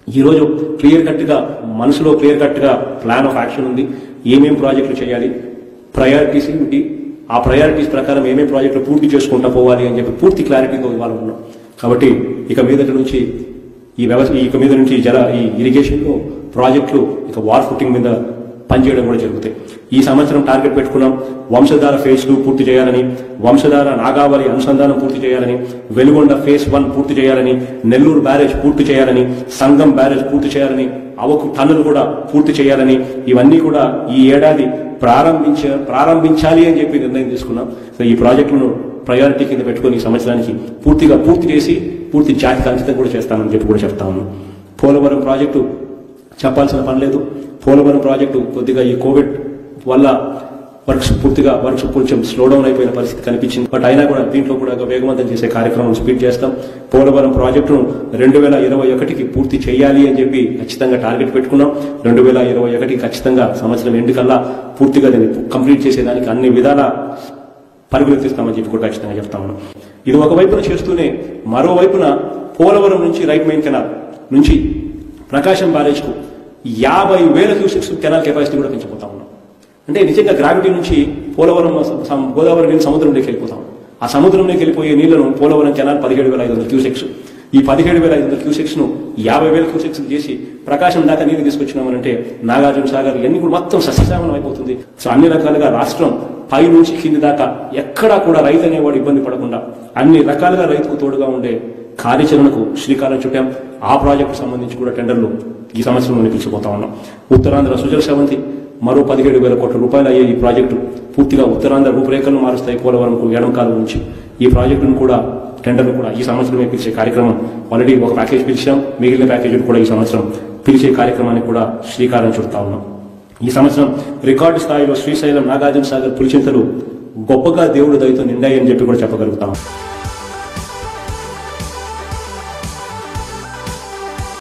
ఈరోజు క్లియర్ కట్గా మనసులో క్లియర్ కట్గా ప్లాన్ ఆఫ్ యాక్షన్ ఉంది. ఏమేం ప్రాజెక్టులు చేయాలి, ప్రయారిటీస్ ఏమిటి, ఆ ప్రయారిటీస్ ప్రకారం ఏమేం ప్రాజెక్టులు పూర్తి చేసుకుంటూ పోవాలి అని చెప్పి పూర్తి క్లారిటీతో ఇవాళ ఉన్నాం. కాబట్టి ఇక మీద నుంచి ఈ ఇరిగేషన్లో ప్రాజెక్టులు ఇక వార్ ఫుటింగ్ మీద పనిచేయడం కూడా జరుగుతాయి. ఈ సంవత్సరం టార్గెట్ పెట్టుకున్నాం. వంశధార ఫేజ్ 2 పూర్తి చేయాలని, వంశధార నాగావళి అనుసంధానం పూర్తి చేయాలని, వెలుగొండ ఫేజ్ 1 పూర్తి చేయాలని, నెల్లూరు బ్యారేజ్ పూర్తి చేయాలని, సంగం బ్యారేజ్ పూర్తి చేయాలని, అవకు టన్నులు కూడా పూర్తి చేయాలని, ఇవన్నీ కూడా ఈ ఏడాది ప్రారంభించాలి అని చెప్పి నిర్ణయం తీసుకున్నాం. సో ఈ ప్రాజెక్టులను ప్రయారిటీ కింద పెట్టుకుని ఈ సంవత్సరానికి పూర్తి చేసి పూర్తి జాతికి అంకితం కూడా చేస్తామని చెప్పి కూడా చెప్తా ఉన్నాం. పోలవరం ప్రాజెక్టు చెప్పాల్సిన పని లేదు. పోలవరం ప్రాజెక్టు కొద్దిగా ఈ కోవిడ్ వల్ల వర్క్స్ కొంచెం స్లో డౌన్ అయిపోయిన పరిస్థితి కనిపించింది. బట్ అయినా కూడా దీంట్లో కూడా వేగవంతం చేసే కార్యక్రమం స్పీడ్ చేస్తాం. పోలవరం ప్రాజెక్టును 2021కి పూర్తి చేయాలి అని చెప్పి ఖచ్చితంగా టార్గెట్ పెట్టుకున్నాం. 2021కి ఖచ్చితంగా సంవత్సరం ఎండ్ కల్లా పూర్తిగా దీన్ని కంప్లీట్ చేసేదానికి అన్ని విధాల పరిగెత్తిస్తామని చెప్పి కూడా ఖచ్చితంగా చెప్తా ఉన్నాం. ఇది ఒకవైపున చేస్తూనే మరోవైపున పోలవరం నుంచి రైట్ మెయిన్ కెనాల్ నుంచి ప్రకాశం బ్యారేజ్కు 50,000 క్యూసెక్స్ కెనాల్ కెపాసిటీ కూడా పెంచిపోతా ఉన్నాం. అంటే నిజంగా గ్రావిటీ నుంచి పోలవరం గోదావరి నీళ్ళు సముద్రంలోకి వెళ్ళిపోతాం. ఆ సముద్రంలోకి వెళ్ళిపోయే నీళ్లను పోలవరం కెనాల్ 17,500 క్యూసెక్స్, ఈ 17,500 క్యూసెక్స్ ను 50,000 క్యూసెక్స్ చేసి ప్రకాశం దాకా నీరు తీసుకొచ్చినామనంటే నాగార్జున సాగర్ ఇవన్నీ కూడా మొత్తం సస్యశ్యామలం అయిపోతుంది. సో అన్ని రకాలుగా రాష్ట్రం పై నుంచి కింది దాకా ఎక్కడా కూడా రైతు అనేవాడు ఇబ్బంది పడకుండా అన్ని రకాలుగా రైతుకు తోడుగా ఉండే కార్యాచరణకు శ్రీకారం చుట్టాం. ఆ ప్రాజెక్టు సంబంధించి కూడా టెండర్లు ఈ సంవత్సరంలో పిలిచిపోతా ఉన్నాం. ఉత్తరాంధ్ర సుజల సెవంతి మరో 17,000 కోట్ల రూపాయలు అయ్యే ఈ ప్రాజెక్టు పూర్తిగా ఉత్తరాంధ్ర రూపురేఖలను మారుస్తాయి. పోలవరంకు ఎడంకాలం నుంచి ఈ ప్రాజెక్టును కూడా టెండర్ను కూడా ఈ సంవత్సరమే పిలిచే కార్యక్రమం ఆల్రెడీ ఒక ప్యాకేజ్ పిలిచాం. మిగిలిన ప్యాకేజీలు కూడా ఈ సంవత్సరం పిలిచే కార్యక్రమానికి కూడా శ్రీకారం చుడతా ఉన్నాం. ఈ సంవత్సరం రికార్డు స్థాయిలో శ్రీశైలం నాగార్జున సాగర్ పులిచింతలు గొప్పగా దేవుడు దయతో నిండాయి అని చెప్పి కూడా చెప్పగలుగుతాం.